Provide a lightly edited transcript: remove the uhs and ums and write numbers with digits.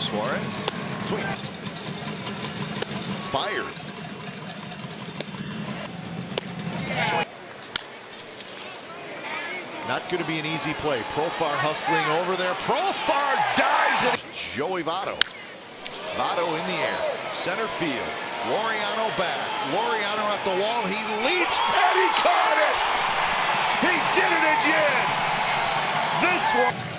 Suarez. Swing. Fired. Swing. Not going to be an easy play. Profar hustling over there. Profar dives it. Joey Votto. Votto in the air. Center field. Laureano back. Laureano at the wall. He leaps and he caught it. He did it again. This one.